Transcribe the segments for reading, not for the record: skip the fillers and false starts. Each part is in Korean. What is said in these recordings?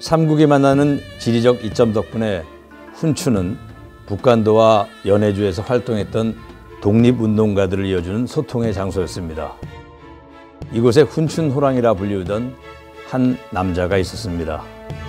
삼국이 만나는 지리적 이점 덕분에 훈춘은 북간도와 연해주에서 활동했던 독립운동가들을 이어주는 소통의 장소였습니다. 이곳에 훈춘호랑이라 불리우던 한 남자가 있었습니다.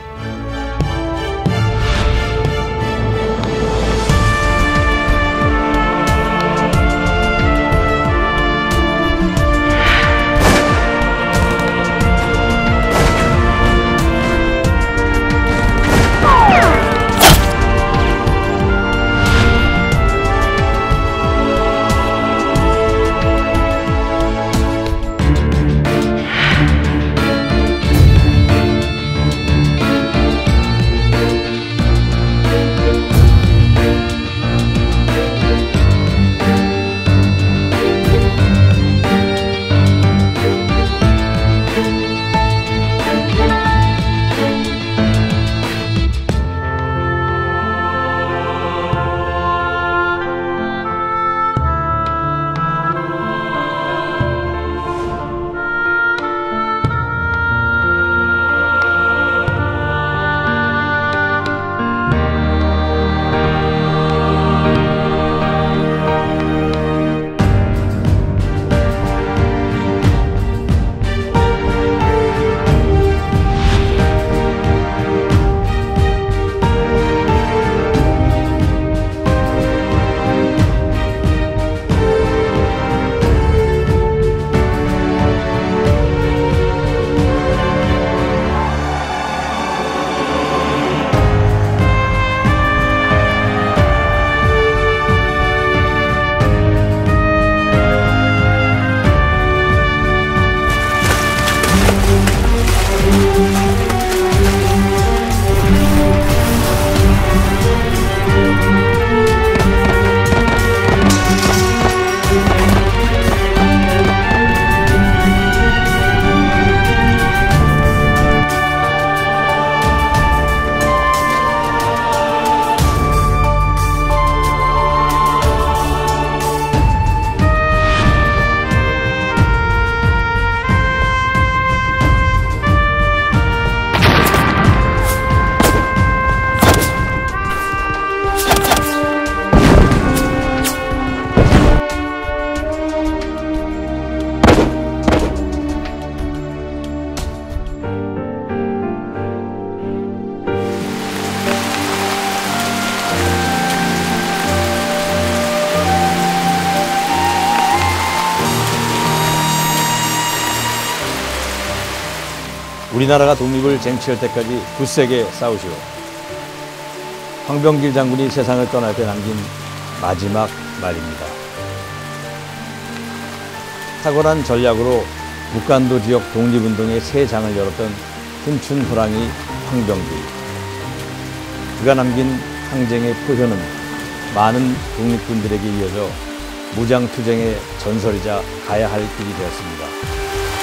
우리나라가 독립을 쟁취할 때까지 굳세게 싸우시오. 황병길 장군이 세상을 떠날 때 남긴 마지막 말입니다. 탁월한 전략으로 북간도 지역 독립운동의 새 장을 열었던 훈춘호랑이 황병길. 그가 남긴 항쟁의 포효는 많은 독립군들에게 이어져 무장투쟁의 전설이자 가야 할 길이 되었습니다.